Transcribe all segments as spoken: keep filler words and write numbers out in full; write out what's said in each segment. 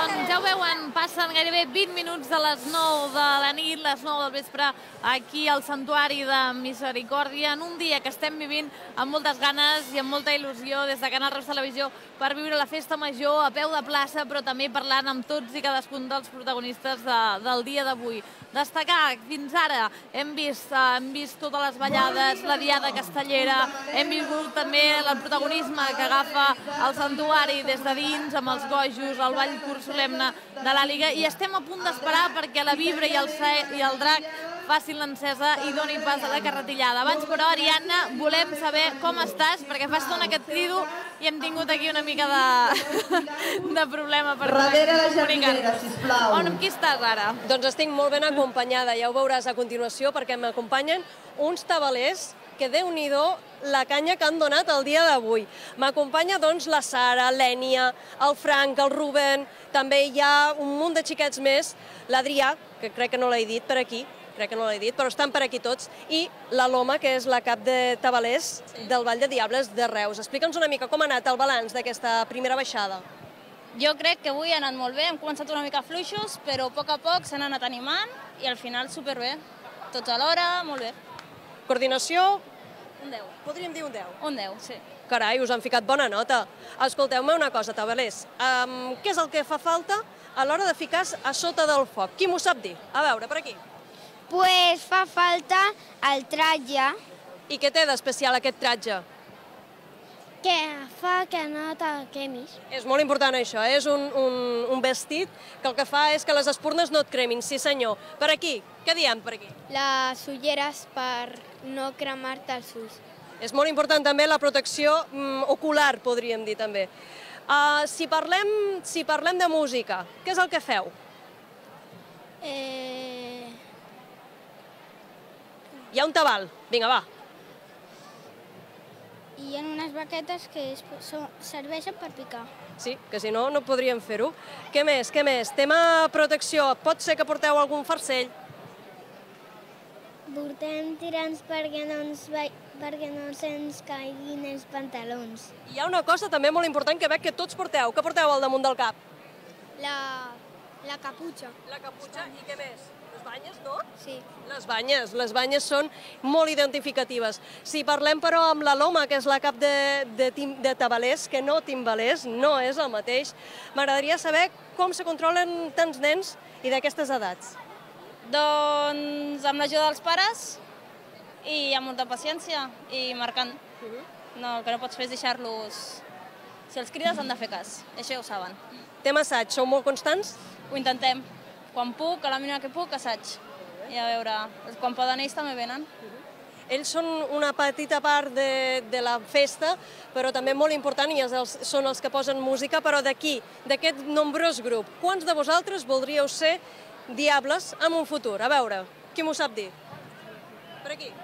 Doncs ja ho veuen, passen gairebé vint minuts de les nou de la nit, les nou del vespre, aquí al Santuari de Misericòrdia, en un dia que estem vivint amb moltes ganes i amb molta il·lusió des de Canal Ros Televisió per viure la festa major a peu de plaça, però també parlant amb tots i cadascun dels protagonistes de, del dia d'avui. Destacar, fins ara hem vist, hem vist totes les ballades, la diada castellera, hem vingut també el protagonisme que agafa el Santuari des de dins, amb els gojos, el ball curt solemne de l'Àliga, i estem a punt d'esperar perquè la Vibra i el, i el Drac facin l'encesa i donin pas a la carretillada. Abans, però, Ariadna, volem saber com estàs, perquè fa estona que et crido i hem tingut aquí una mica de, de problema per comunicar-nos. On, amb qui estàs ara? Doncs estic molt ben acompanyada, ja ho veuràs a continuació, perquè m'acompanyen uns tabalers que Déu-n'hi-do la canya que han donat el dia d'avui. M'acompanya doncs la Sara, l'Ènia, el Frank, el Rubén, també hi ha un munt de xiquets més, l'Adrià, que crec que no l'he dit per aquí, crec que no l'he dit, però estan per aquí tots, i la Loma, que és la cap de tabalers del Ball de Diables de Reus. Explica'ns una mica com ha anat el balanç d'aquesta primera baixada. Jo crec que avui ha anat molt bé, hem començat una mica fluixos, però a poc a poc s'han anat animant i al final superbé. Tots alhora, molt bé. Coordinació? Un deu. Podríem dir un deu. Un deu, sí. Carai, us han ficat bona nota. Escolteu-me una cosa, tabalers. Um, què és el que fa falta a l'hora de ficar a sota del foc? Qui m'ho sap dir? A veure, per aquí. Pues fa falta el tratge. I què té d'especial aquest tratge? Que fa que no te quemis. És molt important això, eh? És un, un, un vestit que el que fa és que les espurnes no et cremin, sí senyor. Per aquí, què diem per aquí? Les ulleres per no cremar-te els ulls. És molt important també la protecció mm, ocular, podríem dir també. Uh, si, parlem, si parlem de música, què és el que feu? Eh... Hi ha un tabal, vinga, va. Hi ha unes baquetes que es, so, serveixen per picar. Sí, que si no, no podríem fer-ho. Què més, què més? Tema protecció, pot ser que porteu algun farcell? Portem tirants perquè no ens, perquè no se'ns caiguin els pantalons. Hi ha una cosa també molt important que veig que tots porteu. Què porteu al damunt del cap? La, la caputxa. La caputxa i què més? Les banyes, no? Sí. Les banyes, les banyes són molt identificatives. Si parlem però amb la Loma, que és la cap de, de, de tabalers, que no timbalers, no és el mateix, m'agradaria saber com se controlen tants nens i d'aquestes edats. Doncs amb l'ajuda dels pares i amb molta paciència i marcant. No, el que no pots fer és deixar-los... Si els crides han de fer cas, això ja ho saben. Tema assaig, sou molt constants? Ho intentem. Quan puc, a la mínima que puc, assaig. I a veure, quan poden ells també venen. Ells són una petita part de, de la festa, però també molt important, i els, són els que posen música, però d'aquí, d'aquest nombrós grup, quants de vosaltres voldríeu ser diables en un futur? A veure, qui m'ho sap dir? Per aquí.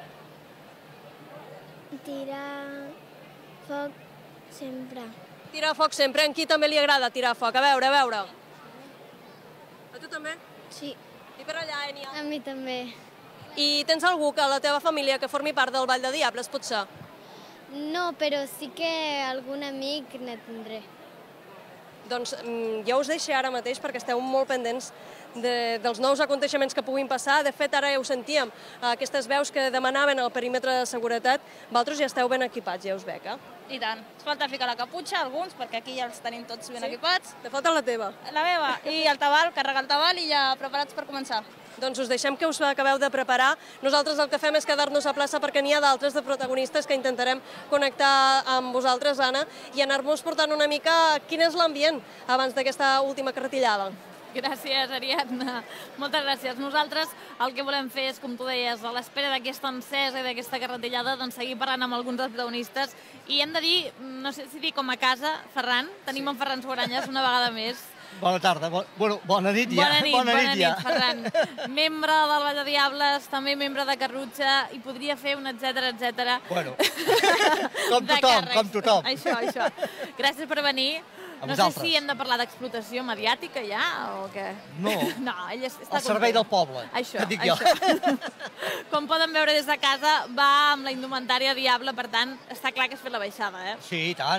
Tirar foc sempre. Tirar foc sempre. En qui també li agrada tirar foc? A veure, a veure. A tu també? Sí. I per allà, Ènia? A mi també. I tens algú que a la teva família que formi part del Ball de Diables, potser? No, però sí que algun amic ne tindré. Doncs ja us deixo ara mateix perquè esteu molt pendents de, dels nous aconteixements que puguin passar. De fet, ara ja ho sentíem, aquestes veus que demanaven el perímetre de seguretat, vosaltres ja esteu ben equipats, ja us veig, eh? I tant. Ens falta ficar la caputxa, alguns, perquè aquí ja els tenim tots ben sí? equipats. Te falta la teva. La meva. I el tabal, carregar el tabal i ja preparats per començar. Doncs us deixem que us acabeu de preparar. Nosaltres el que fem és quedar-nos a plaça perquè n'hi ha d'altres de protagonistes que intentarem connectar amb vosaltres, Anna, i anar-vos portant una mica quin és l'ambient abans d'aquesta última carretillada. Gràcies, Ariadna. Moltes gràcies. Nosaltres el que volem fer és, com tu deies, a l'espera d'aquesta encesa i d'aquesta carretillada, doncs seguir parlant amb alguns dels protagonistes. I hem de dir, no sé si dir com a casa, Ferran, tenim en Ferran Sobranyes una vegada més. Bona tarda, bueno, bona nit ja. Bona nit, bona nit, Ferran. Membre del Ball de Diables, també membre de Carrutxa, i podria fer un etcètera, etcètera. Bueno, com tothom, com tothom. Això, això. Gràcies per venir. A no sé vosaltres. si hem de parlar d'explotació mediàtica ja, o què? No, no ell està al servei del poble, això, que dic jo. això. Com poden veure des de casa, va amb la indumentària diable, per tant, està clar que has fet la baixada, eh? Sí, i tant.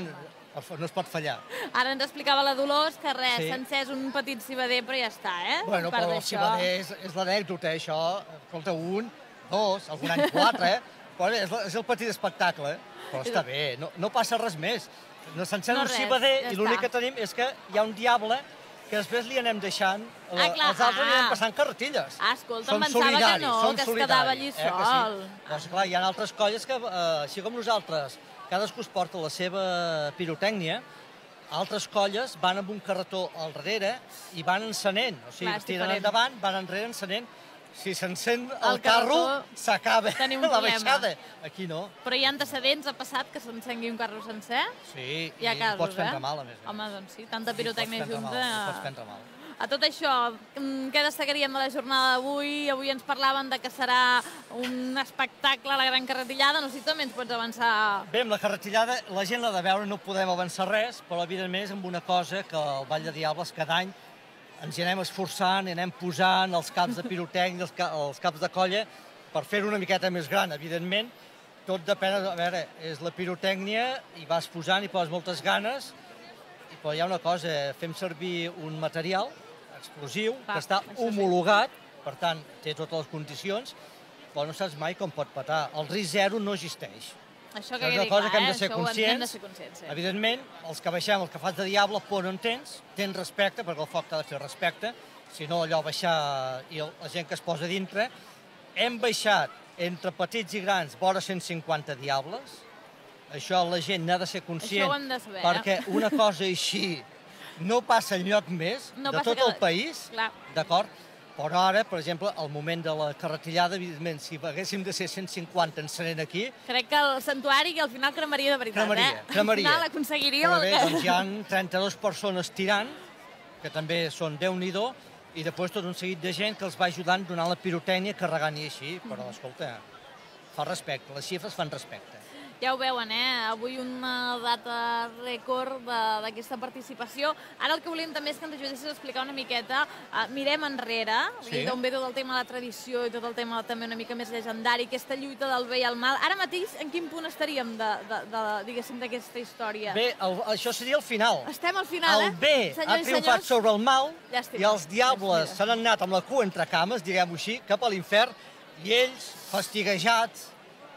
no es pot fallar. Ara ens explicava la Dolors que res, Sí. s'ha encès un petit civader, però ja està, eh? Bueno, A part però el d'això. civader és, és l'anècdota, això. Escolta, un, dos, algun any quatre, eh? Però és, és el petit espectacle, però està bé, no, no passa res més. No s'encén No un res, civader ja i l'únic està. que tenim és que hi ha un diable que després li anem deixant, Ah, clar, els altres li ah. anem passant carretilles. Ah, escolta, Són pensava que solidaris, no, són que es solidaris, quedava allí eh, que sol. Sí. Doncs clar, hi ha altres colles que, eh, així com nosaltres, cadascú es porta la seva pirotècnia, altres colles van amb un carretó al darrere i van encenent. O sigui, Clar, és tiren diferent. endavant, van enrere encenent. Si s'encén el, El carro, carretó, s'acaba tenim un la problema. baixada. Aquí no. Però hi ha antecedents, ha passat que s'encengui un carro sencer? Sí, Hi ha i casos, pots prendre eh? mal, a més. a més. Home, doncs sí, tanta Sí, pirotècnia pots prendre junta... Mal, pots prendre mal. A tot això, mm, què destacaríem de la jornada d'avui? Avui ens parlaven de que serà un espectacle, la gran carretillada. No sé si també ens pots avançar... Bé, amb la carretillada, la gent l'ha de veure, no podem avançar res, però evidentment és amb una cosa que el Vall de Diables cada any ens hi anem esforçant, i anem posant els caps de pirotècnia, els, ca els caps de colla, per fer-ho una miqueta més gran, evidentment. Tot depèn, a veure, és la pirotècnia, i vas posant, i poses moltes ganes, i, però hi ha una cosa, fem servir un material explosiu, Va, que està això sí. homologat, per tant, té totes les condicions, però no saps mai com pot petar. El risc zero no existeix. Això És que una quedi cosa clar, que hem eh? de ser Això ho hem- conscients. hem de ser conscients, sí. Evidentment, els que baixem, els que fas de diable, por no en tens, tens respecte, perquè el foc t'ha de fer respecte, si no allò baixar i el- la gent que es posa dintre. Hem baixat entre petits i grans vora cent cinquanta diables, això la gent n'ha de ser conscient, Això ho hem de saber, eh? perquè una cosa així no passa enlloc més No de passa tot cada- el país, Clar. d'acord? Però ara, per exemple, al moment de la carretillada, evidentment, si haguéssim de ser cent cinquanta encenent aquí, Crec que el santuari que al final cremaria de veritat, cremaria, eh? cremaria. Al final aconseguiríem Però el bé, que... doncs hi ha trenta-dues persones tirant, que també són Déu-n'hi-do, i després tot un seguit de gent que els va ajudant donant la pirotècnia, carregant i així, però, escolta, fa respecte, les xifres fan respecte. Ja ho veuen, eh? Avui una data rècord de- d'aquesta participació. Ara el que volíem també és que ens ajudessis a explicar una miqueta. Uh, mirem enrere, Sí. d'on ve tot el tema de la tradició i tot el tema també una mica més llegendari, aquesta lluita del bé i el mal. Ara mateix, en quin punt estaríem de, de, de, diguéssim, d'aquesta història? Bé, el, això seria el final. Estem al final, eh? El bé Senyors ha i triomfat senyors, sobre el mal llàstima, i els diables llàstima. s'han anat amb la cua entre cames, diguem-ho així, cap a l'infern, i ells, fastiguejats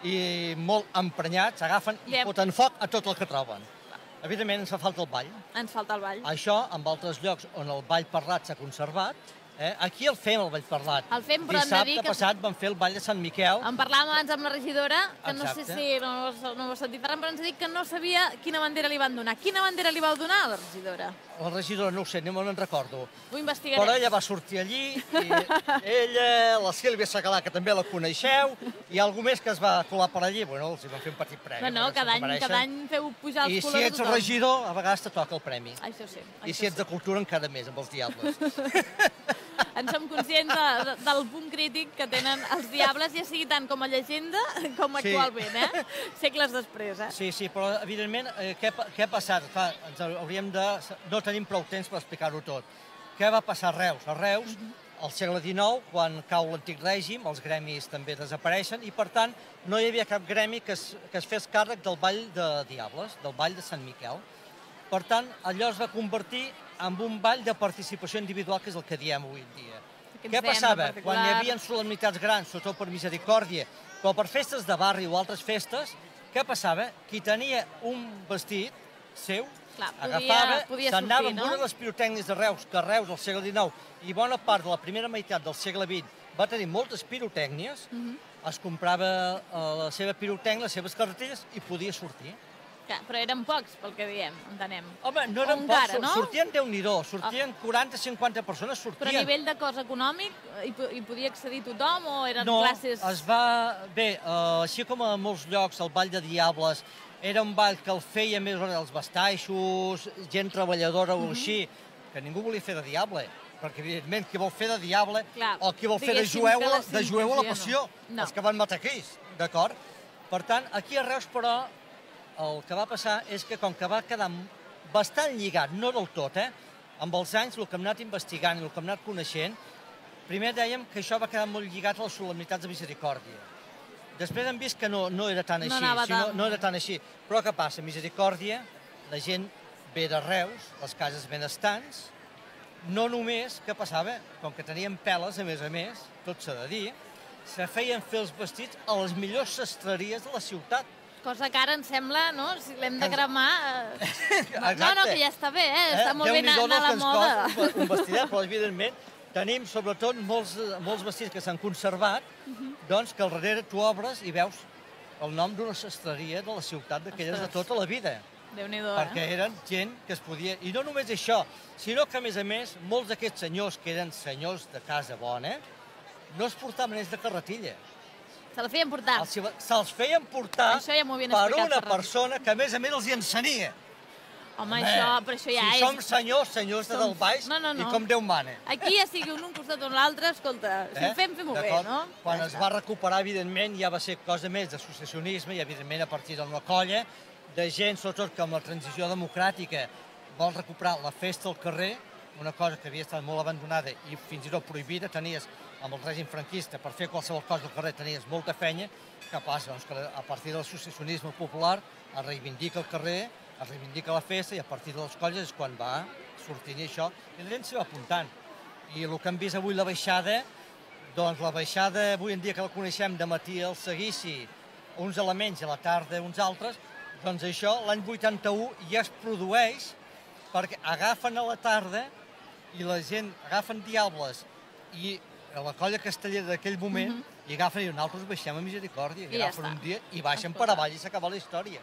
i molt emprenyats, agafen i Yep. foten foc a tot el que troben. Evidentment, ens fa falta el ball. Ens falta el ball. Això, en altres llocs on el ball parlat s'ha conservat, eh? Aquí el fem, el ball parlat. El fem, però hem de Dissabte dir que- passat vam fer el ball de Sant Miquel. En parlàvem abans amb la regidora, que no sé Exacte. si no, no, no ho has sentit parlant, però ens ha dit que no sabia quina bandera li van donar. Quina bandera li vau donar a la regidora? La regidora no ho sé, no me'n recordo. Ho investigarem. Però ella va sortir allí, i ella, la Sílvia Segalà, que també la coneixeu, i algú més que es va colar per allí, bueno, els hi van fer un petit premi. No, no, perquè cada se'l any, mereixen. cada any feu pujar els I si colors ets a tothom. regidor, a vegades te toca el premi. Això sí. I això si ets sí. de cultura, encara més, amb els diables. En som conscients de, de, del punt crític que tenen els diables, ja sigui tant com a llegenda com Sí. actualment, eh? Segles després, eh? Sí, sí, però evidentment, eh, què, pa- què ha passat? Clar, ens hauríem de... No tenim prou temps per explicar-ho tot. Què va passar a Reus? A Reus, al segle dinou, quan cau l'antic règim, els gremis també desapareixen i, per tant, no hi havia cap gremi que es, que es fes càrrec del ball de Diables, del ball de Sant Miquel. Per tant, allò es va convertir en un ball de participació individual, que és el que diem avui en dia. Que ens Què dèiem en passava? particular. Quan hi havia solemnitats grans, sobretot per misericòrdia, però per festes de barri o altres festes, què passava? Qui tenia un vestit seu, Clar, podia- agafava, podia s'anava sortir, amb no? una de les pirotècnies de Reus, que Reus al segle dinou i bona part de la primera meitat del segle vint va tenir moltes pirotècnies, Mhm. es comprava eh, la seva pirotècnia, les seves carretilles, i podia sortir. Clar, però eren pocs, pel que diem, entenem. Home, no O eren encara, pocs, no? sortien Déu-n'hi-do, sortien quaranta cinquanta persones, Però sortien. a nivell de cost econòmic, hi, po- hi podia accedir tothom o eren No, classes... es va... Bé, uh, així com a molts llocs, el Ball de Diables era un ball que el feia més els bastaixos, gent treballadora o així, que ningú volia fer de diable, perquè evidentment qui vol fer de diable Clar, o qui vol fer de diguéssim jueu, que la de jueu a la simbologia passió, no. No. els que van matar Crist, d'acord? Per tant, aquí a Reus, però, el que va passar és que com que va quedar bastant lligat, no del tot, eh? Amb els anys, el que hem anat investigant i el que hem anat coneixent, primer dèiem que això va quedar molt lligat a les solemnitats de misericòrdia. Després hem vist que no, no era tan No així, anava sinó, tant. no era tan així. Però què passa? Misericòrdia, la gent ve de Reus, les cases benestants, no només, què passava? Com que tenien peles, a més a més, tot s'ha de dir, se feien fer els vestits a les millors sastreries de la ciutat. Cosa que ara em sembla, no? Si l'hem de cremar... Exacte. No, no, que ja està bé, eh? Està molt bé anar a la moda. Un vestidet, però evidentment tenim sobretot molts, molts vestits que s'han conservat, doncs que al darrere tu obres i veus el nom d'una sastreria de la ciutat d'aquelles de tota la vida. Déu-n'hi-do, eh? Perquè eren gent que es podia... I no només això, sinó que, a més a més, molts d'aquests senyors que eren senyors de casa bona no es portaven ells de carretilla. Se la feien portar. Se'ls feien portar ja per una persona que, a més a més, els hi ensenia. Home, això, però això ja si és... Si som senyors, senyors de del baix, no, no, no. i com Déu mana. Aquí ja sigui un un costat o l'altre, escolta, si ho fem, fem-ho bé, no? Quan es va recuperar, evidentment, ja va ser cosa més d'associacionisme i, evidentment, a partir d'una colla de gent, sobretot que amb la transició democràtica vol recuperar la festa al carrer, una cosa que havia estat molt abandonada i fins i tot prohibida, tenies amb el règim franquista, per fer qualsevol cosa al carrer tenies molta feina. Què passa? Doncs que a partir de l'associacionisme popular es reivindica el carrer, es reivindica la festa i a partir de les colles és quan va sortint això i la gent s'hi va apuntant. I el que hem vist avui la baixada, doncs la baixada avui en dia que la coneixem de matí al seguici, uns elements i a la tarda uns altres, doncs això l'any vuitanta-u ja es produeix perquè agafen a la tarda i la gent agafen diables i la colla castellera d'aquell moment i agafen i nosaltres baixem a Misericòrdia i agafen un dia i baixen per avall i s'acaba la història.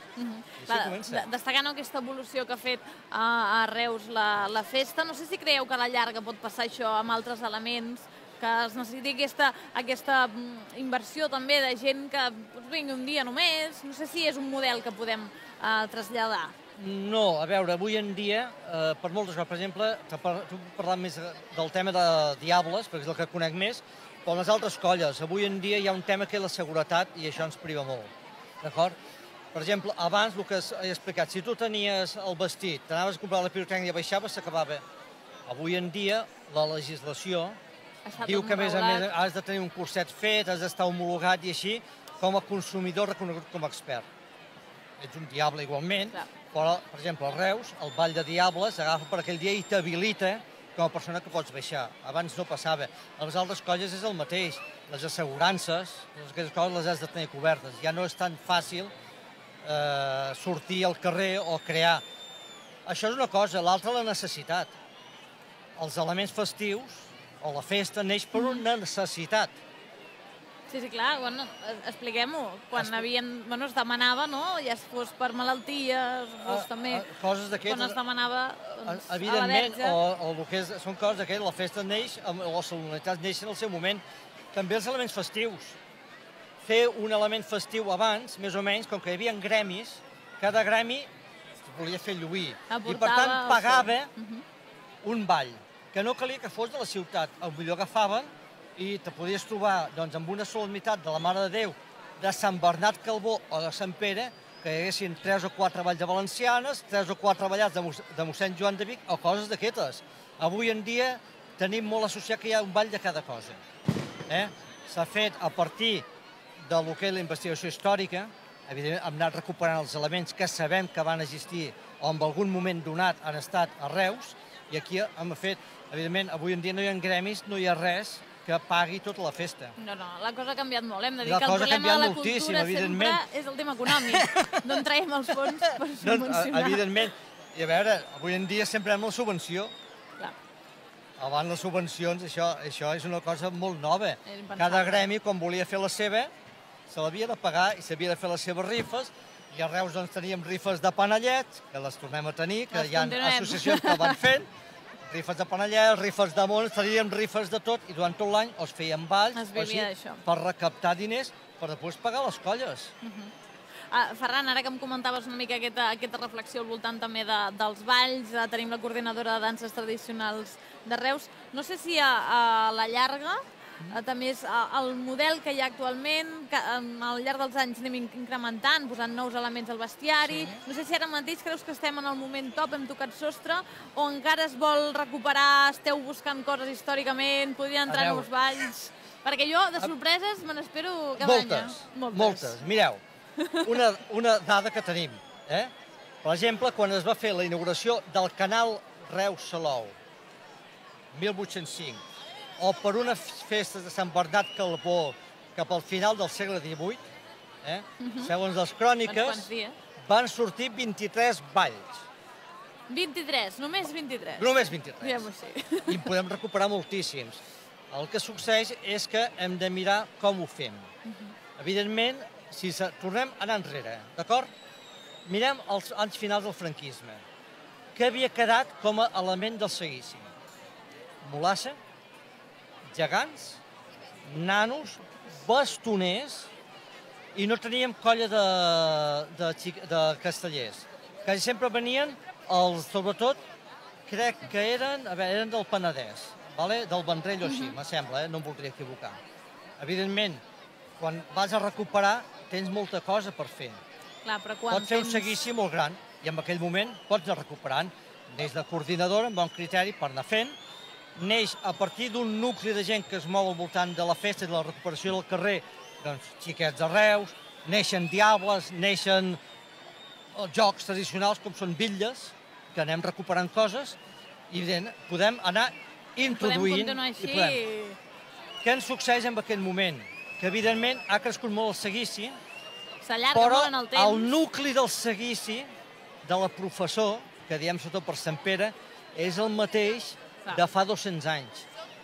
Destacant aquesta evolució que ha fet a Reus la festa, no sé si creieu que a la llarga pot passar això amb altres elements, que es necessiti aquesta inversió també de gent que vingui un dia només, no sé si és un model que podem traslladar. No, a veure, avui en dia, per moltes coses, per exemple, tu parlant més del tema de Diables, perquè és el que conec més, però les altres colles, avui en dia hi ha un tema que és la seguretat i això ens priva molt, d'acord? Per exemple, abans, el que he explicat, si tu tenies el vestit, t'anaves a comprar la pirotècnia i baixaves, s'acabava. Avui en dia, la legislació diu que, a més a més, has de tenir un curset fet, has d'estar homologat i així, com a consumidor reconegut com a expert. Ets un diable igualment, però, per exemple, a Reus, el Ball de Diables s'agafa per aquell dia i t'habilita com a persona que pots baixar. Abans no passava. A les altres colles és el mateix. Les assegurances, aquestes coses les has de tenir cobertes. Ja no és tan fàcil sortir al carrer o crear. Això és una cosa. L'altra, la necessitat. Els elements festius o la festa neix per una necessitat. Sí, sí, clar, bueno, expliquem-ho. Quan havien, bueno, es demanava, no? Ja fos per malalties, fos també... Coses d'aquestes... Quan es demanava, doncs, a la evidentment, verge... o el que són coses d'aquestes, la festa neix, o les solemnitats neixen al seu moment. També els elements festius. Fer un element festiu abans, més o menys, com que hi havia gremis, cada gremi volia fer lluir. I, per tant, pagava un ball, que no calia que fos de la ciutat. Potser agafaven i te podies trobar amb una solemnitat de la Mare de Déu de Sant Bernat Calbó o de Sant Pere, que hi haguessin tres o quatre balls de valencianes, tres o quatre ballats de mossèn Joan de Vic o coses d'aquestes. Avui en dia tenim molt associat que hi ha un ball de cada cosa. S'ha fet a partir del que és la investigació històrica, evidentment hem anat recuperant els elements que sabem que van existir o en algun moment donat han estat a Reus, i aquí hem fet, evidentment, avui en dia no hi ha gremis, no hi ha res que pagui tota la festa. No, no, la cosa ha canviat molt. Hem de dir que el problema de la cultura sempre és el tema econòmic. D'on traiem els fons per subvencionar. Evidentment. I a veure, avui en dia sempre hem la subvenció. Abans les subvencions, això és una cosa molt nova. Cada gremi, quan volia fer la seva, se l'havia de pagar i s'havia de fer les seves rifes. I a Reus teníem rifes de panellets, que les tornem a tenir, que hi ha associacions que van fent. Rifes de panellets, rifes de mons, teníem rifes de tot, i durant tot l'any es feien balls per recaptar diners per després pagar les colles. Ferran, ara que em comentaves una mica aquesta reflexió al voltant també dels balls, tenim la coordinadora de danses tradicionals de Reus, no sé si a la llarga també és el model que hi ha actualment, que al llarg dels anys anem incrementant, posant nous elements al bestiari. No sé si ara mateix creus que estem en el moment top, hem tocat sostre, o encara es vol recuperar, esteu buscant coses històricament, podrien entrar nous balls... Perquè jo, de sorpreses, me n'espero cada any. Moltes, moltes. Mireu, una dada que tenim. Per exemple, quan es va fer la inauguració del canal Reus-Salou, mil vuit-cents cinc, o per unes festes de Sant Bernat Calbó cap al final del segle divuit, eh? segons les cròniques, van sortir vint-i-tres balls. vint-i-tres, només vint-i-tres? Només vint-i-tres. Diguem-ho així. I en podem recuperar moltíssims. El que succeeix és que hem de mirar com ho fem. Evidentment, si tornem a anar enrere, d'acord? Mirem els anys finals del franquisme. Què havia quedat com a element del seguici? Mulassa, gegants, nanos, bastoners, i no teníem colla de, de, de castellers. Quasi sempre venien els, sobretot, crec que eren, a veure, eren del Penedès, vale? Del Vendrell o així, me sembla, eh? No em voldria equivocar. Evidentment, quan vas a recuperar, tens molta cosa per fer. Clar, però quan pots fer un tens... seguici molt gran i en aquell moment pots anar recuperant des de coordinadora amb bon criteri per anar fent. Neix a partir d'un nucli de gent que es mou al voltant de la festa i de la recuperació del carrer, doncs xiquets de Reus, neixen diables, neixen els jocs tradicionals com són bitlles, que anem recuperant coses i podem anar introduint... Podem continuar així... I podem. Què ens succeeix en aquest moment? Que evidentment ha crescut molt el seguici, s'allarga molt en el temps. Però el nucli del seguici, de la professor, que diem sobretot per Sant Pere, és el mateix de fa dos-cents anys.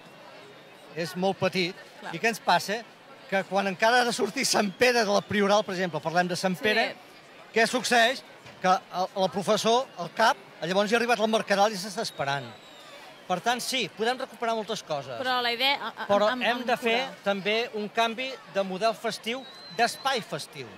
És molt petit. Clar. I què ens passa? Que quan encara ha de sortir Sant Pere de la Prioral, per exemple, parlem de Sant Pere, sí. Què succeeix? Que el, el professor, el cap, llavors hi ha arribat al Mercadal i s'està esperant. Per tant, sí, podem recuperar moltes coses. Però la idea... A, a, Però amb, hem amb de fer cura. també un canvi de model festiu, d'espai festiu.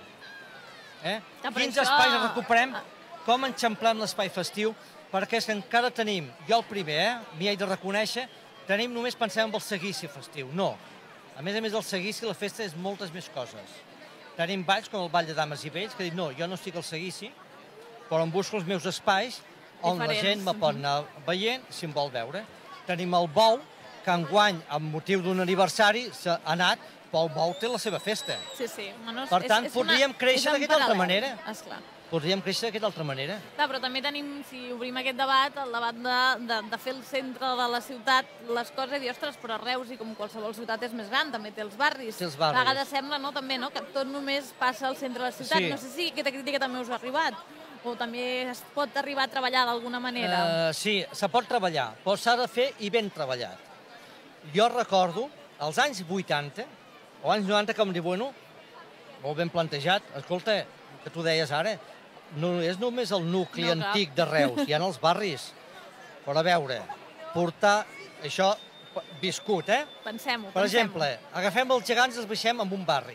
Eh? Ja, Quins això... espais recuperem? Com enxamplem l'espai festiu? Perquè és que encara tenim, jo el primer, eh, m'hi haig de reconèixer, tenim només pensem en el seguici festiu. No. A més a més del seguici, la festa és moltes més coses. Tenim balls com el Ball de Dames i Vells, que dic, no, jo no estic al seguici, però em busco els meus espais on Diferents. La gent me pot anar veient si em vol veure. Tenim el bou, que enguany, amb motiu d'un aniversari, s'ha anat, però el bou té la seva festa. Sí, sí. Bueno, per tant, és, és podríem una, créixer d'aquesta altra manera. Esclar. Podríem créixer d'aquesta altra manera. Clar, però també tenim, si obrim aquest debat, el debat de, de, de fer el centre de la ciutat les coses i dir, ostres, però Reus, i com qualsevol ciutat és més gran, també té els barris. Té els barris. A vegades sembla, no, també, no, que tot només passa al centre de la ciutat. Sí. No sé si aquesta crítica també us ha arribat, o també es pot arribar a treballar d'alguna manera. Uh, sí, se pot treballar, però s'ha de fer i ben treballat. Jo recordo, als anys vuitanta, o anys noranta, com dir, bueno, molt ben plantejat, escolta, que tu deies ara, no és només el nucli no, antic de Reus, hi ha els barris. Però a veure, portar això viscut, eh? Pensem-ho, Per exemple, agafem els gegants i els baixem en un barri.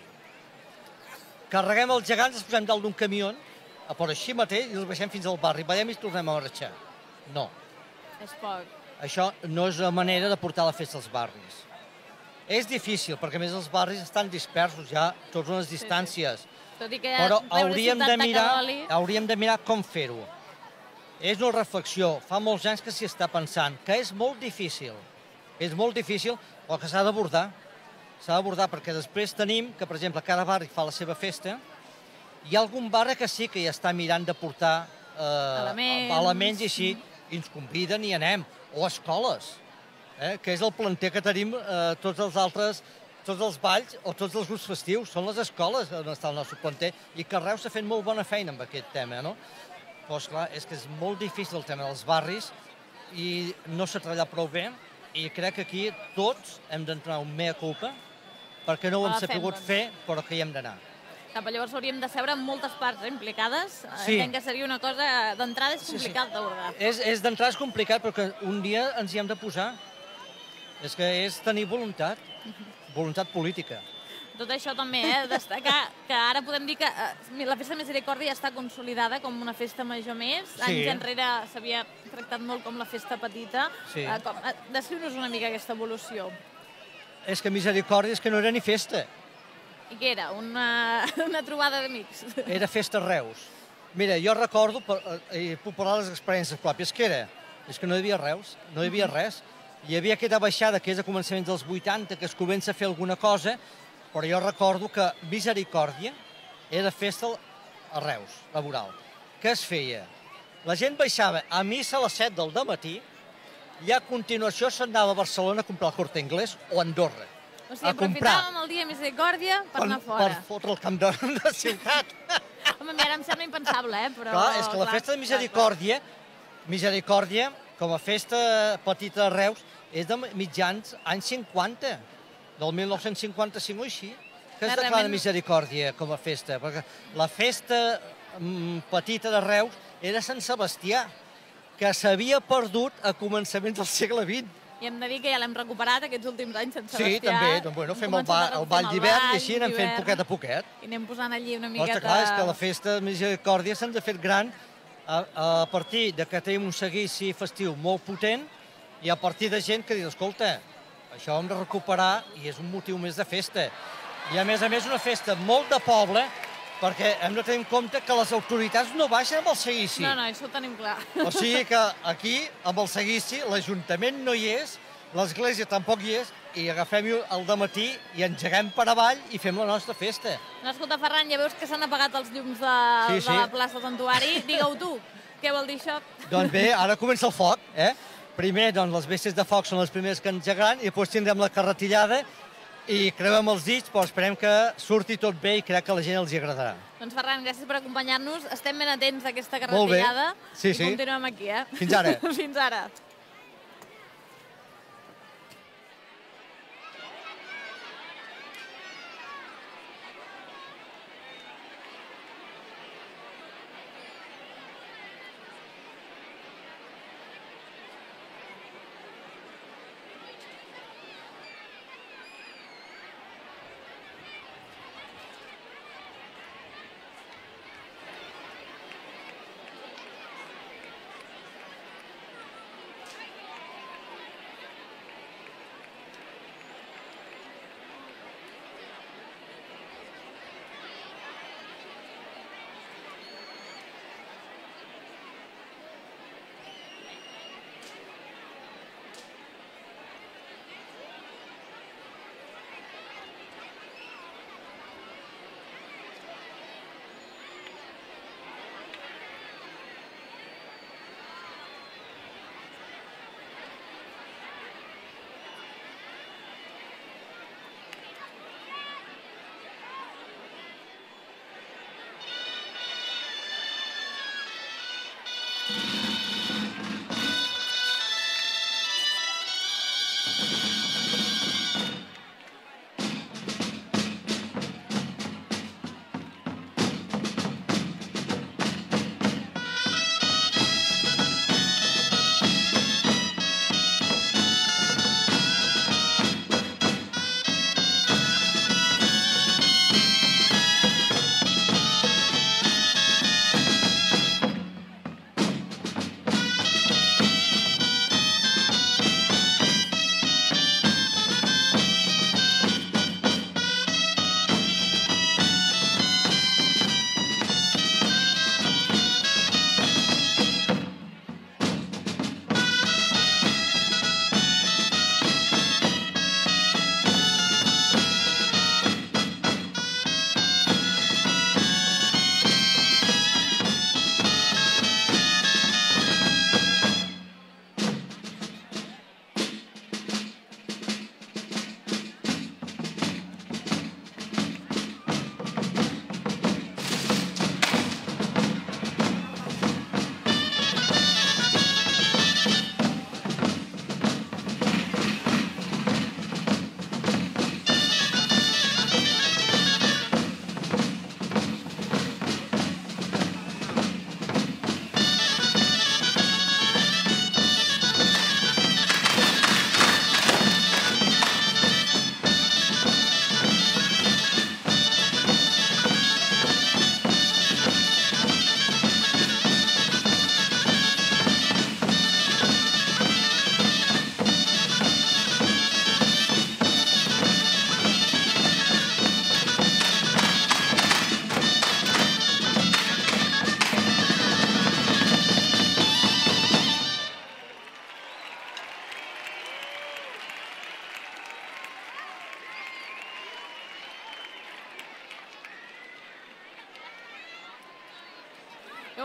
Carreguem els gegants, els posem dalt d'un camió, a per així mateix, i els baixem fins al barri. Veiem i tornem a marxar. No. És poc. Això no és la manera de portar la festa als barris. És difícil, perquè a més els barris estan dispersos ja, tots unes distàncies. Sí, sí. Tot i que però hauríem de, mirar, de hauríem de mirar com fer-ho. És una reflexió, fa molts anys que s'hi està pensant, que és molt difícil. És molt difícil, però que s'ha d'abordar. S'ha d'abordar perquè després tenim que, per exemple, cada barri fa la seva festa. Hi ha algun barri que sí que ja està mirant de portar eh, elements. elements i així, i ens conviden i anem. O escoles, eh, que és el planter que tenim eh, tots els altres, tots els balls o tots els grups festius. Són les escoles on està el nostre planter i que Reus s'ha fet molt bona feina amb aquest tema, no? Però, esclar, és que és molt difícil el tema dels barris i no s'ha treballat prou bé i crec que aquí tots hem d'entrar un mea culpa perquè no ho hem sabut fer, però que hi hem d'anar. Cap, llavors hauríem de seure amb moltes parts eh, implicades. Sí. Entenc que seria una cosa... D'entrada és complicat sí, sí. d'abordar. És, és d'entrada és complicat, perquè un dia ens hi hem de posar. És que és tenir voluntat, voluntat política. Tot això també, eh? Destacar que ara podem dir que eh, la Festa de Misericòrdia està consolidada com una festa major més. Sí. Anys enrere s'havia tractat molt com la festa petita. Sí. Eh, com, eh, Descriu-nos una mica aquesta evolució. És que Misericòrdia és que no era ni festa. I què era? Una, una trobada d'amics? Era festa a Reus. Mira, jo recordo, i puc parlar de les experiències pròpies, que era, és que no hi havia Reus, no hi havia res. Hi havia aquesta baixada que és a començaments dels vuitanta, que es comença a fer alguna cosa, però jo recordo que Misericòrdia era festa a Reus, laboral. què es feia? La gent baixava a missa a les set del dematí i a continuació s'anava a Barcelona a comprar el Corte Inglés o a Andorra. O sigui, aprofitàvem el dia de Misericòrdia per anar fora. Per fotre el camp de la ciutat. Home, a mi ara em sembla impensable, eh? Però, clar, és que la festa de Misericòrdia, Misericòrdia, com a festa petita de Reus, és de mitjans anys cinquanta, del mil nou-cents cinquanta-cinc o així, que es declara Misericòrdia com a festa, perquè la festa petita de Reus era Sant Sebastià, que s'havia perdut a començaments del segle vint. I hem de dir que ja l'hem recuperat aquests últims anys, Sant Sebastià. Sí, també, doncs, bueno, fem el, ba el ball d'hivern i així anem fent poquet a poquet. I anem posant allí una miqueta... Ostres, clar, és que la festa de Misericòrdia se'ns ha fet gran a, a partir de que tenim un seguici festiu molt potent i a partir de gent que diu, escolta, això ho hem de recuperar i és un motiu més de festa. I a més a més una festa molt de poble, perquè hem de tenir en compte que les autoritats no baixen amb el seguici. No, no, això ho tenim clar. O sigui que aquí, amb el seguici, l'Ajuntament no hi és, l'església tampoc hi és, i agafem-ho al dematí i engeguem per avall i fem la nostra festa. No, escolta, Ferran, ja veus que s'han apagat els llums de, sí, sí. de la plaça Santuari. Digue-ho tu, què vol dir això? Doncs bé, ara comença el foc, eh? Primer, doncs, les bèsties de foc són les primeres que engegaran i després tindrem la carretillada i creuem els dits, però esperem que surti tot bé i crec que a la gent els hi agradarà. Doncs Ferran, gràcies per acompanyar-nos. Estem ben atents a aquesta carretillada. Sí, sí. I continuem aquí, eh? Fins ara. Fins ara.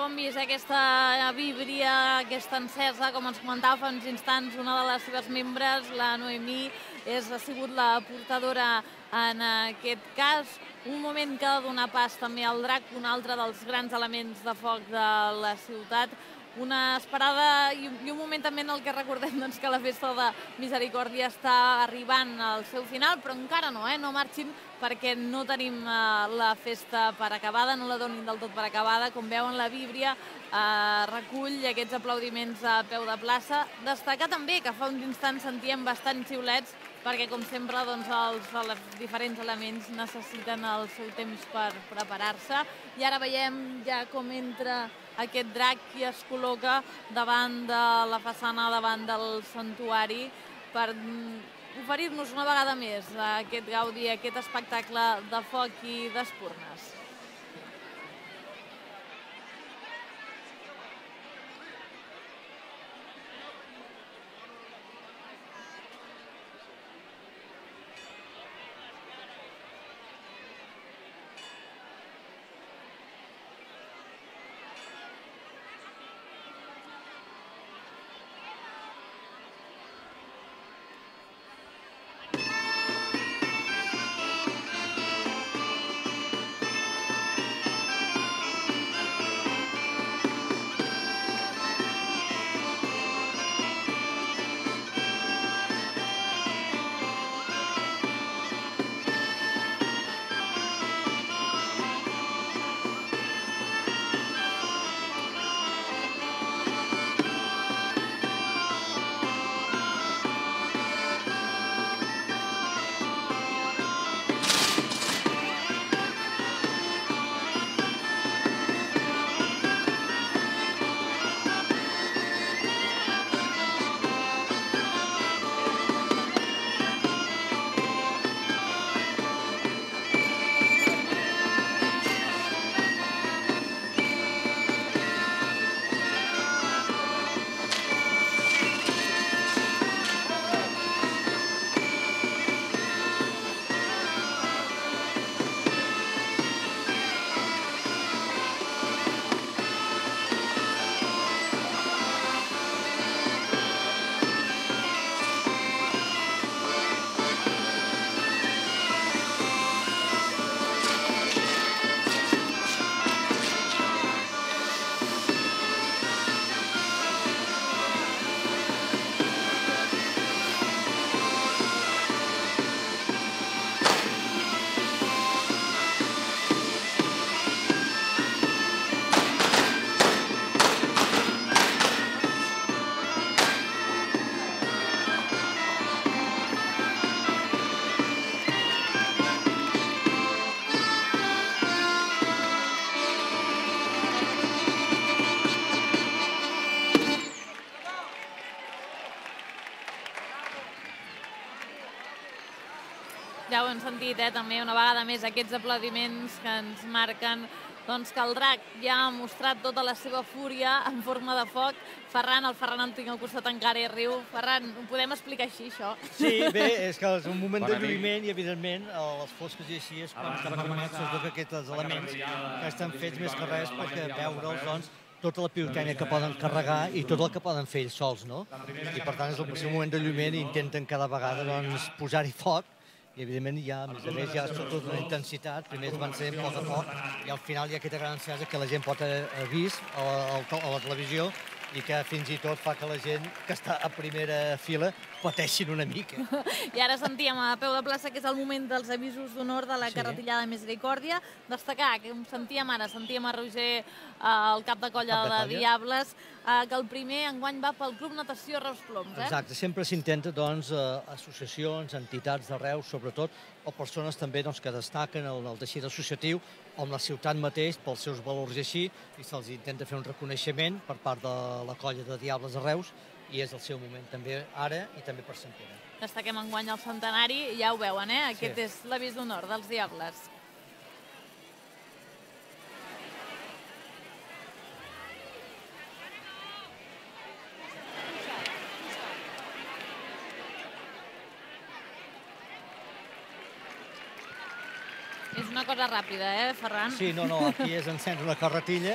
hem vist aquesta víbria, aquesta encesa, com ens comentava fa uns instants, una de les seves membres, la Noemí, és, ha sigut la portadora en aquest cas. Un moment que ha de donar pas també al drac, un altre dels grans elements de foc de la ciutat. Una esperada i un moment també en el que recordem doncs, que la festa de Misericòrdia està arribant al seu final, però encara no, eh? No marxin perquè no tenim eh, la festa per acabada, no la donin del tot per acabada. Com veuen, la víbria eh, recull aquests aplaudiments a peu de plaça. Destacar també que fa uns instants sentíem bastants xiulets perquè, com sempre, doncs, els, els diferents elements necessiten el seu temps per preparar-se. I ara veiem ja com entra aquest drac i es col·loca davant de la façana, davant del santuari, per oferir-nos una vegada més aquest gaudi, aquest espectacle de foc i d'espurnes. Ja ho hem sentit, eh, també una vegada més, aquests aplaudiments que ens marquen doncs, que el drac ja ha mostrat tota la seva fúria en forma de foc. Ferran, el Ferran el tinc al costat encara i riu. Ferran, ho podem explicar així, això? Sí, bé, és que és un moment de lluïment i, evidentment, a les fosques i així és quan estan formats tots aquests elements que estan fets més que res perquè veure'ls, doncs, tota la pirotècnia que poden carregar i tot el que poden fer ells sols, no? I, per tant, és el seu moment de lluïment i intenten cada vegada doncs, posar-hi foc. I, evidentment, ja, a més a més, ja és tota una intensitat. Primer van ser poc a poc i al final hi ha aquesta gran encesa que la gent pot haver vist a la, a la televisió i que fins i tot fa que la gent que està a primera fila pateixin una mica. I ara sentíem a peu de plaça que és el moment dels avisos d'honor de la Sí. carretillada Misericòrdia. Destacar, que sentíem ara, sentíem a Roger, eh, el cap de colla Cap de de colla. Diables, eh, que el primer enguany va pel Club Natació Reus Ploms, eh? Exacte, sempre s'intenta, doncs, eh, associacions, entitats d'arreu, sobretot, o persones també doncs, que destaquen el, el teixit associatiu o en la ciutat mateix pels seus valors i així, i se'ls intenta fer un reconeixement per part de la colla de Diables de Reus, i és el seu moment també ara i també per Sant Pere. Destaquem enguany el centenari, ja ho veuen, eh? Aquest Sí. és l'avís d'honor dels Diables. És una cosa ràpida, eh, Ferran? Sí, no, no, aquí és encendre una carretilla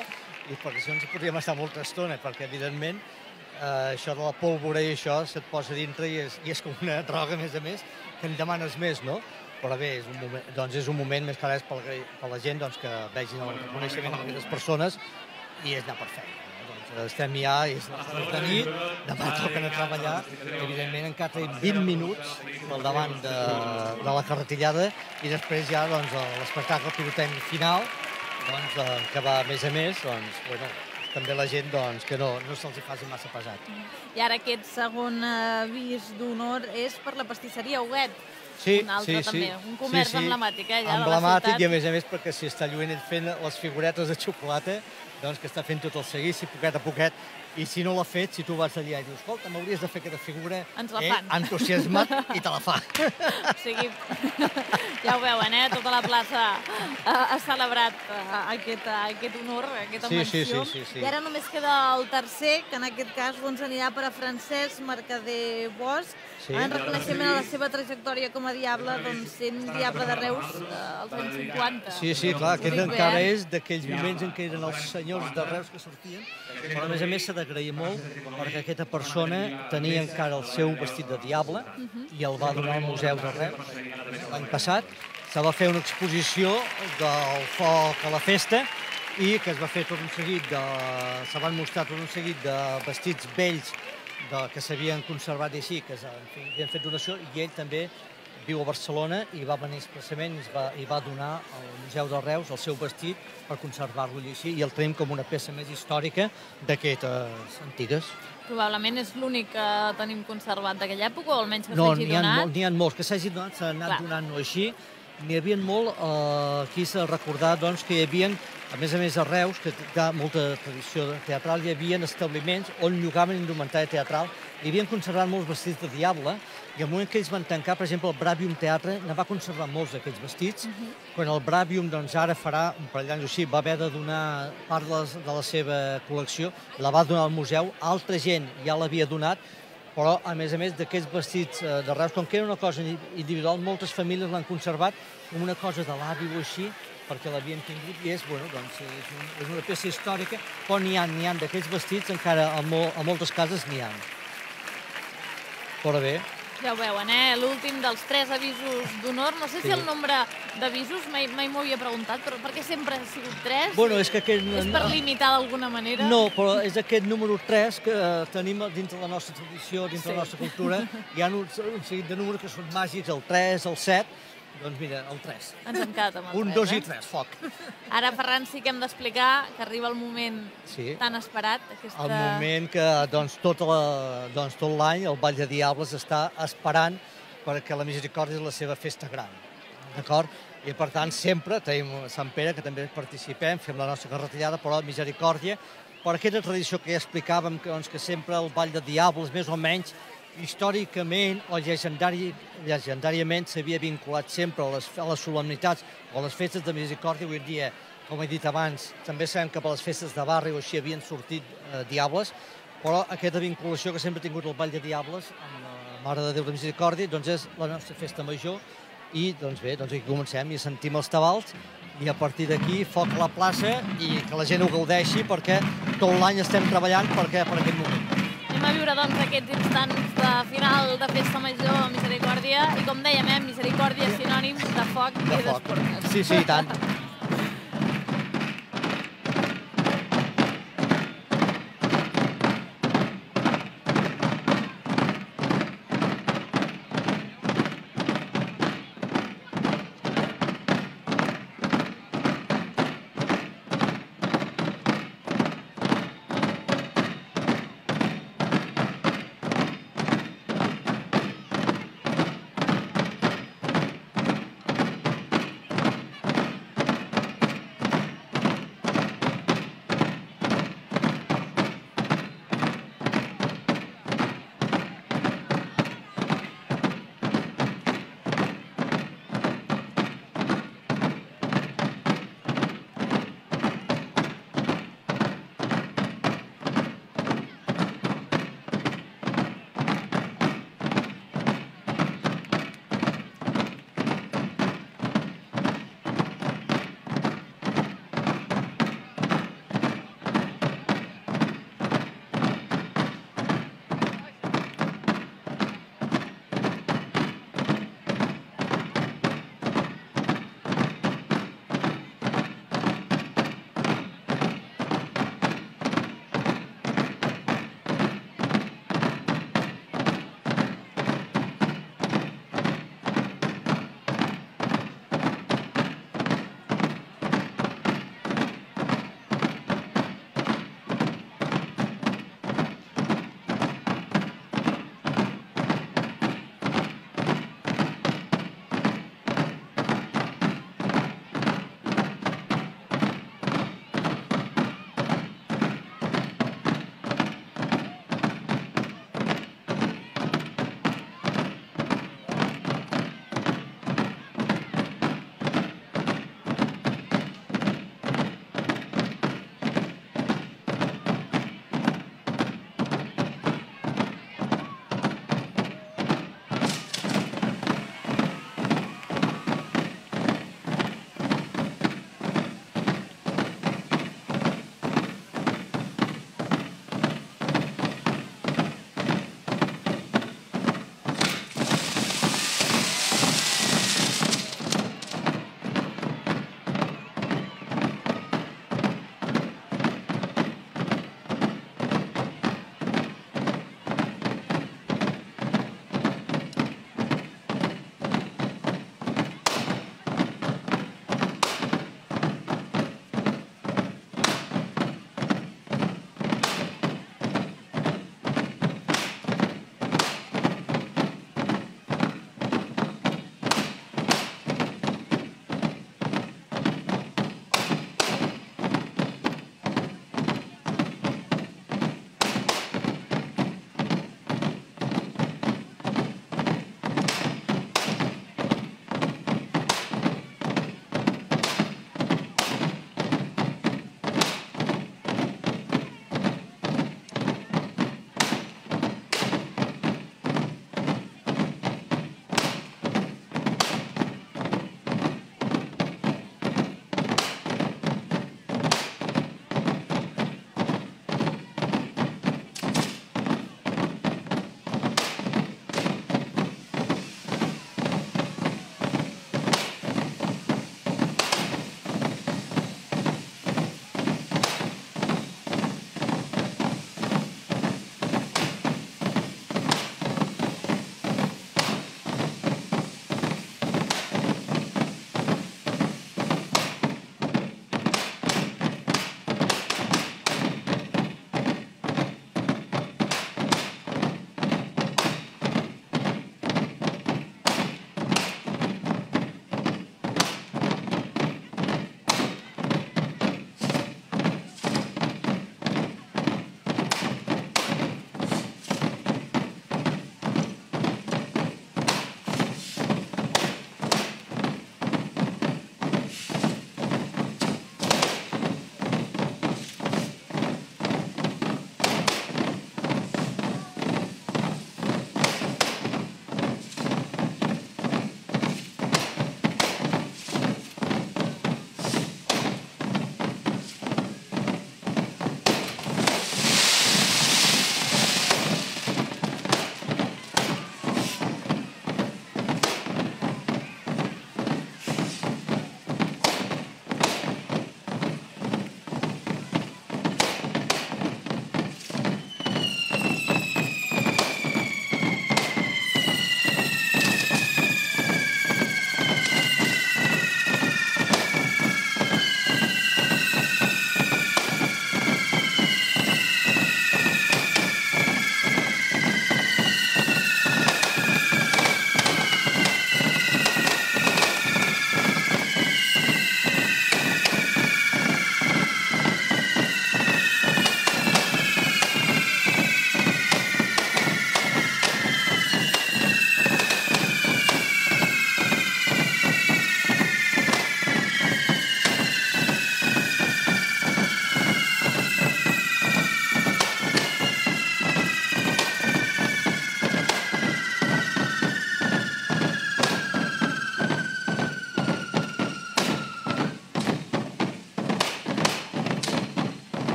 i perquè si no ens podríem estar molta estona, perquè evidentment eh, això de la pólvora i això se't posa dintre i és, i és com una droga, a més a més, que en demanes més, no? Però bé, és un moment, doncs és un moment més que res per, per la gent doncs, que vegin el reconeixement d'aquestes persones i és anar per feina. Estem ja, és de nit, demà toquen a treballar, evidentment encara tenim vint minuts pel davant de, de la carretillada i després ja doncs, l'espectacle pirotècnic final, doncs, eh, que va a més a més, doncs, bueno, també la gent doncs, que no, no se'ls faci massa pesat. I ara aquest segon avís d'honor és per la pastisseria Huguet. Sí, un altre sí, també, sí. un comerç sí, sí. emblemàtic, eh, ja emblemàtic, de la ciutat. i a més a més perquè s'hi està lluint ell fent les figuretes de xocolata, doncs que està fent tot el seguici, poquet a poquet, i si no l'ha fet, si tu vas allà i dius, escolta, m'hauries de fer aquesta figura, ens la eh, fan. entusiasmat i te la fa. O sigui, ja ho veuen, eh? Tota la plaça ha, ha celebrat aquest, aquest honor, aquesta Sí, menció. sí, sí, sí, sí. I ara només queda el tercer, que en aquest cas doncs, anirà per a Francesc Mercader Bosch, Sí. en reconeixement a la seva trajectòria com a diable, doncs sent diable de Reus eh, als anys cinquanta. Sí, sí, clar, aquest Ho dic bé, encara eh? és d'aquells moments en què eren els senyors de Reus que sortien, però a més a més s'ha d'agrair molt perquè aquesta persona tenia encara el seu vestit de diable i el va donar al Museu de Reus l'any passat. Se va fer una exposició del foc a la festa i que es va fer tot un seguit de... se van mostrar tot un seguit de vestits vells de, que s'havien conservat i així, que en fi, havien fet donació, i ell també viu a Barcelona i va venir expressament i va, i va donar al Museu de Reus el seu vestit per conservar-lo i així, i el tenim com una peça més històrica d'aquestes antigues. Probablement és l'únic que tenim conservat d'aquella època, o almenys que No, s'hagi n'hi ha, donat. mol, n'hi ha molts que s'hagi donat, s'han anat Clar. donant no així. N'hi havia molt, eh, aquí s'ha de recordar doncs, que hi havia, a més a més a Reus, que té molta tradició teatral, hi havia establiments on llogaven indumentària teatral, hi havien conservat molts vestits de diable, i al moment que ells van tancar, per exemple, el Bravium Teatre, ne va conservar molts d'aquests vestits. Uh-huh. Quan el Bravium doncs, ara farà un parell d'anys o així, va haver de donar part de la, de la seva col·lecció, la va donar al museu, altra gent ja l'havia donat, però, a més a més, d'aquests vestits de Reus, com que era una cosa individual, moltes famílies l'han conservat com una cosa de l'avi o així, perquè l'havien tingut, i és, bueno, doncs, és, un, és una peça històrica, però n'hi ha, n'hi ha d'aquests vestits, encara a, mo, a moltes cases n'hi ha. Però bé. Ja ho veuen, eh? L'últim dels tres avisos d'honor. No sé si Sí. el nombre d'avisos, mai, mai m'ho havia preguntat, però per què sempre ha sigut tres? Bueno, és que aquest... És per limitar d'alguna manera? No, però és aquest número tres que tenim dintre la nostra tradició, dintre Sí. la nostra cultura. Hi ha un, un seguit de números que són màgics, el tres, el set, doncs mira, el tres. Ens hem quedat amb el Un, tres, dos eh? i tres, foc. Ara, Ferran, sí que hem d'explicar que arriba el moment Sí. tan esperat. Aquesta... El moment que doncs, tot la- doncs, tot l'any el Ball de Diables està esperant perquè la Misericòrdia és la seva festa gran. D'acord? I per tant sempre tenim Sant Pere, que també participem, fem la nostra carretillada, però Misericòrdia, per aquesta tradició que ja explicàvem, que, doncs, que sempre el Ball de Diables, més o menys, històricament o llegendari, llegendàriament s'havia vinculat sempre a les, a les solemnitats o a les festes de Misericòrdia. Avui en dia, com he dit abans, també sabem que per les festes de barri o així havien sortit eh, diables, però aquesta vinculació que sempre ha tingut el Ball de Diables amb la Mare de Déu de Misericòrdia doncs és la nostra festa major i doncs bé, doncs aquí comencem i sentim els tabals i a partir d'aquí foc a la plaça i que la gent ho gaudeixi perquè tot l'any estem treballant perquè per aquest moment. Anem a viure doncs, aquests instants de final de Festa Major a Misericòrdia i, com dèiem, eh, Misericòrdia és sinònim de foc De i foc. d'esportes. Sí, sí, i tant.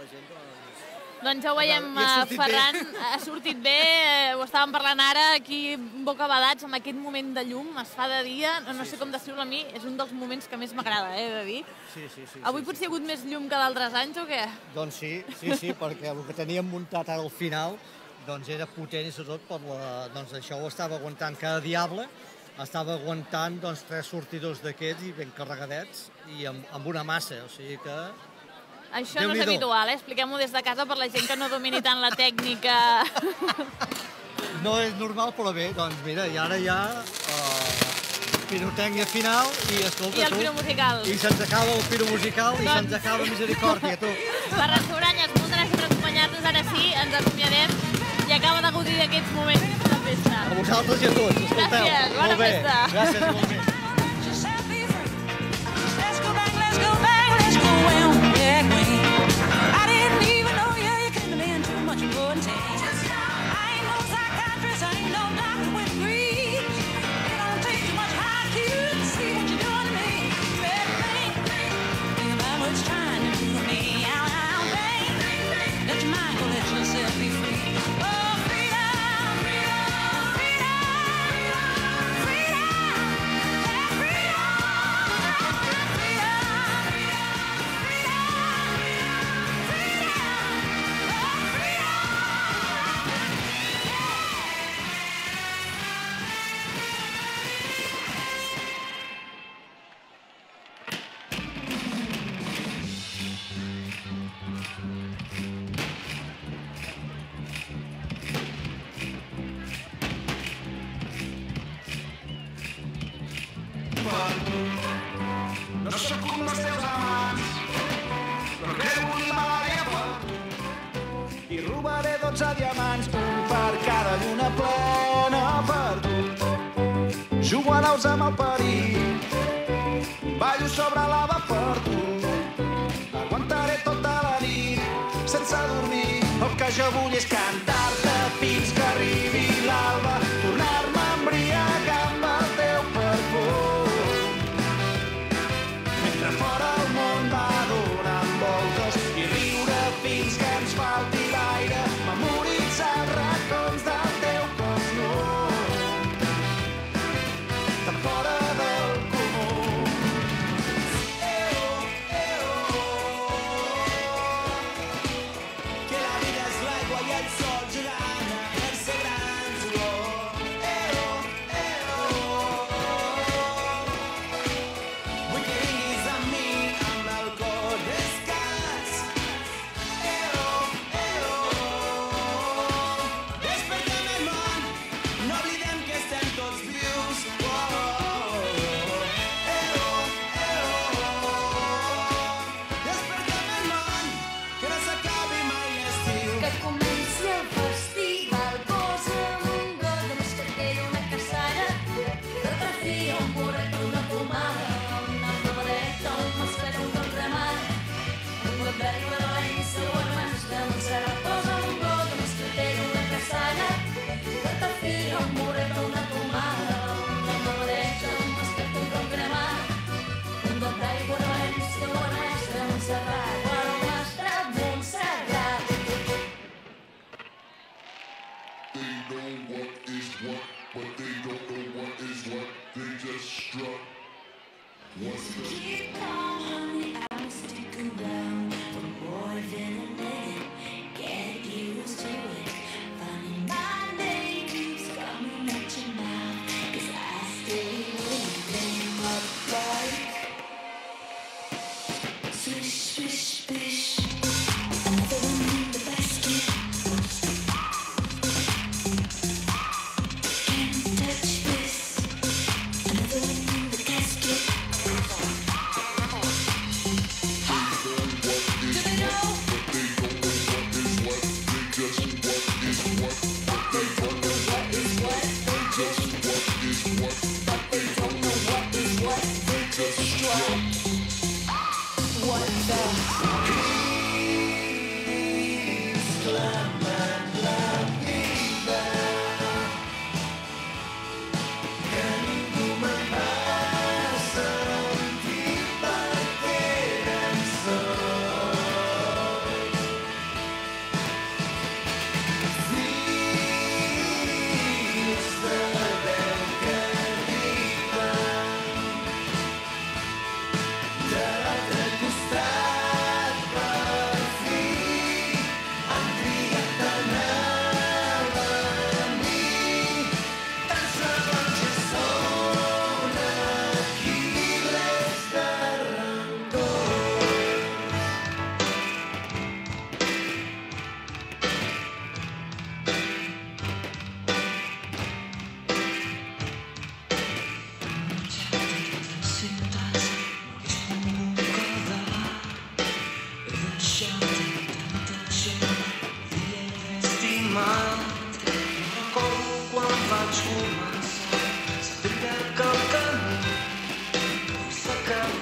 la gent, doncs... Doncs ja ho veiem, I ha sortit Ferran, bé. ha sortit bé, eh, ho estàvem parlant ara, aquí bocabadats, amb aquest moment de llum, es fa de dia, no, no sé com descriure a mi, és un dels moments que més m'agrada, eh, de dir. Sí, sí, sí. Avui sí, potser sí. hi ha hagut més llum que d'altres anys o què? Doncs sí, sí, sí, perquè el que teníem muntat ara al final doncs era potent i sobretot per la... Doncs això ho estava aguantant cada diable, estava aguantant doncs, tres sortidors d'aquests i ben carregadets i amb, amb una massa, o sigui que... Això no és habitual, eh? Expliquem-ho des de casa per la gent que no domini tant la tècnica. No és normal, però bé, doncs mira, i ara ja uh, pirotècnia final i escolta I el tu, piro musical. I se'ns acaba el piro musical i Doncs- se'ns acaba Misericòrdia, tu. Ferran Sobranyes, moltes gràcies per acompanyar-nos. Ara sí, ens acomiadem i acaba de gaudir d'aquests moments de festa. A vosaltres i a tots, escolteu. Gràcies, bona Molt bé. festa. Gràcies, igualment. No sóc un dels teus amants, però creu un malaria per tu. I robaré dotze diamants, un per cada lluna plena per tu. Jugo a naus amb el perill, ballo sobre lava per tu. Aguantaré tota la nit sense dormir. El que jo vull és cantar-te fins que arribi l'alba, tornar-me a embriagar amb el teu perfum. Mentre fora el món va donant voltes i riure fins que ens falti l'aire, memoritzar els racons del teu cos nu, tan fora del comú. Eh-oh, eh-oh, que la vida és l'aigua i el sol jugant a fer-se grans. Oh, eh-oh, eh-oh, vull que vinguis amb mi amb el cor escàs. Eh-oh, eh-oh, despertem el món, no oblidem que estem tots vius. Oh, eh-oh, eh-oh, despertem el món, que no s'acabi mai l'estiu. Que comenci el festival, posa'm un got de moscatell, una caçalla, de trafia, un burret, una pomada, una papereta, un mascaró, un got cremat, un got d'aigua de l'any, següent mans de Montserrat. Posa'm un got de moscatell, una caçalla, de trafia, un burret, una pomada, una papereta, un mascaró, un got cremat, un got d'aigua de l'any, següent mans de Montserrat. Bueno, mestre Montserrat. Keep on, honey, I'll stick around for more than a minute. Get used to it. Funny, my name keeps coming at your mouth, 'cause I stay waiting upright. Swish, swish, swish. Another one in the basket. Can't touch this. Another one in the casket.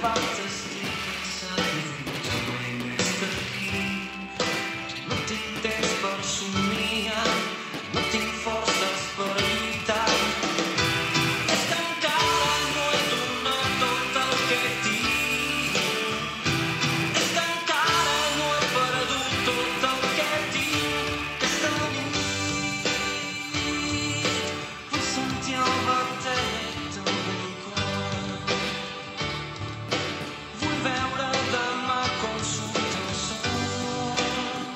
falta estic cansat tornem d'estar aquí. No tinc temps per somiar, no tinc forces per lluitar. És que encara no he tornat tot el que tinc. És que encara no he perdut tot el que tinc. Aquesta nit vull sentir el batet del meu cor. Vull veure demà com surt el sol.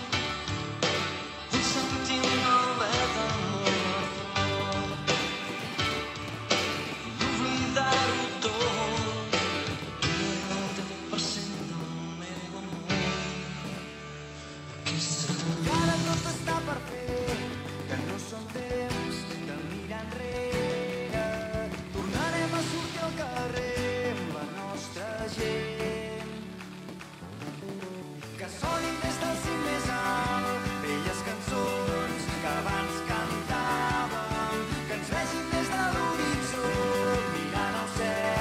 Vull sentir un alè d'amor a flor. Vull oblidar-ho tot. Tu noranta per cent del meu amor. Aquesta nit Encara tot està per fer, que no són temps de mirar enrere. Tornarem a sortir al carrer amb la nostra gent. Que sonin des del cim més alt velles cançons que abans cantàvem, que ens vegin des de l'horitzó mirant al cel.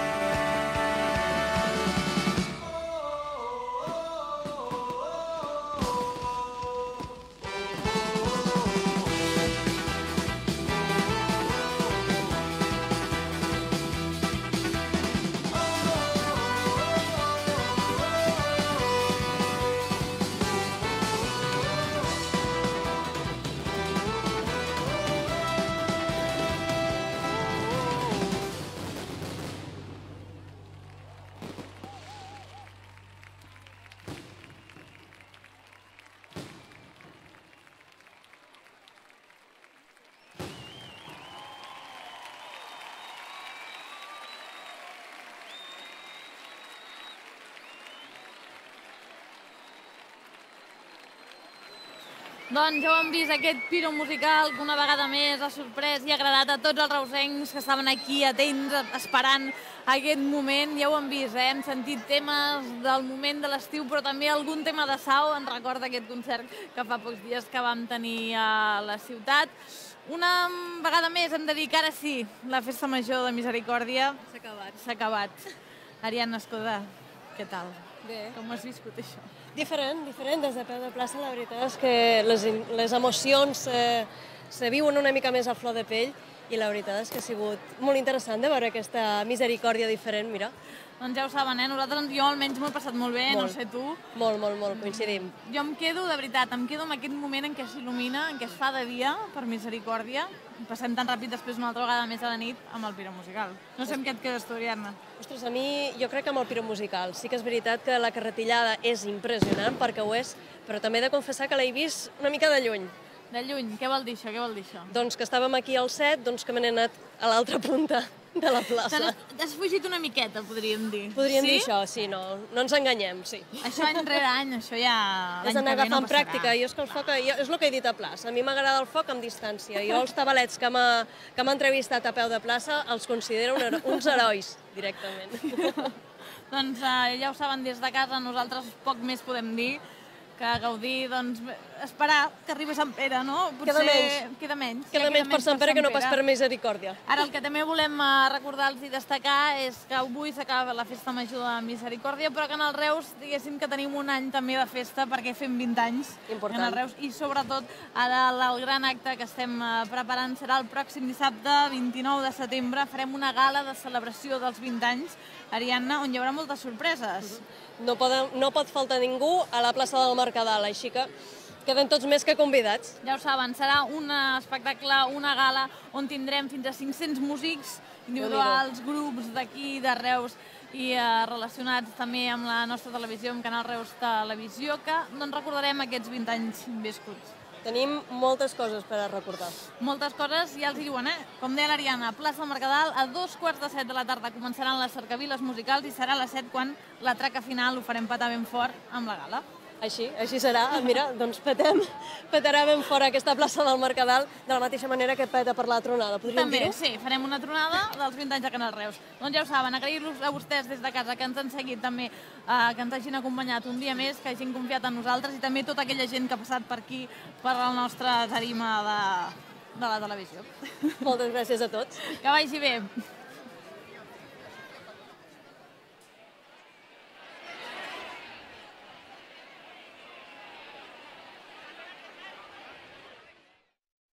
Doncs ja ho hem vist, aquest piro musical que una vegada més ha sorprès i ha agradat a tots els reusencs que estaven aquí atents, esperant aquest moment. Ja ho hem vist, eh? Hem sentit temes del moment de l'estiu, però també algun tema de Sau. Ens recorda aquest concert que fa pocs dies que vam tenir a la ciutat. Una vegada més hem de dir que ara sí, la festa major de Misericòrdia S'ha acabat. s'ha acabat. Ariadna Escoda, què tal? Bé. Com has viscut això? Diferent, diferent, des de peu de plaça. La veritat és que les, les emocions eh, se viuen una mica més a flor de pell i la veritat és que ha sigut molt interessant de veure aquesta misericòrdia diferent, mira. Doncs ja ho saben, eh? Nosaltres, jo almenys m'ho he passat molt bé, no Molt. sé tu. Molt, molt, molt, coincidim. Jo em quedo, de veritat, em quedo amb aquest moment en què s'il·lumina, en què es fa de dia, per misericòrdia. Passem tan ràpid després una altra vegada més a la nit amb el piro musical. No sé amb què et quedes tu, Ariadna. Ostres, a mi jo crec que amb el piro musical. Sí que és veritat que la carretillada és impressionant, perquè ho és, però també he de confessar que l'he vist una mica de lluny. De lluny, què vol dir això? Què vol dir això? Doncs que estàvem aquí al set, doncs que me n'he anat a l'altra punta de la plaça. T'has has fugit una miqueta, podríem dir. Podríem sí? dir això, sí, no, no ens enganyem, sí. Això any rere any, això ja... És anar agafant pràctica. Jo és que el foc, jo, és el que he dit a plaça. A mi m'agrada el foc amb distància. Jo els tabalets que m'ha que m'ha entrevistat a peu de plaça els considero un hero- uns herois, directament. Doncs eh, ja ho saben des de casa, nosaltres poc més podem dir que gaudir, doncs, esperar que arribi Sant Pere, no? Queda menys. Queda menys. Queda ja menys per Sant Pere que no pas per misericòrdia. Ara el que també volem eh, recordar-los i destacar és que avui s'acaba la festa major de Misericòrdia, però que en el Reus, diguéssim que tenim un any també de festa perquè fem vint anys Important. en el Reus i sobretot ara el, el gran acte que estem eh, preparant serà el pròxim dissabte, vint-i-nou de setembre. Farem una gala de celebració dels vint anys, Ariadna, on hi haurà moltes sorpreses. No, poden, no pot faltar ningú a la plaça del Mercadal, així que queden tots més que convidats. Ja ho saben, serà un espectacle, una gala on tindrem fins a cinc-cents músics individuals, grups d'aquí, de Reus i eh, relacionats també amb la nostra televisió, amb Canal Reus Televisió, que doncs, recordarem aquests vint anys viscuts. Tenim moltes coses per a recordar. Moltes coses, ja els hi diuen, eh? Com deia l'Ariadna, plaça del Mercadal, a dos quarts de set de la tarda començaran les cercaviles musicals i serà a les set quan la traca final ho farem petar ben fort amb la gala. Així, així serà. Mira, doncs petem, petarà ben fora aquesta plaça del Mercadal de la mateixa manera que peta per la tronada. Podríem També, dir-ho? sí, farem una tronada dels vint anys de Canal Reus. Doncs ja ho saben, agrair-los a vostès des de casa que ens han seguit també, eh, que ens hagin acompanyat un dia més, que hagin confiat en nosaltres i també tota aquella gent que ha passat per aquí, per la nostra tarima de, de la televisió. Moltes gràcies a tots. Que vagi bé.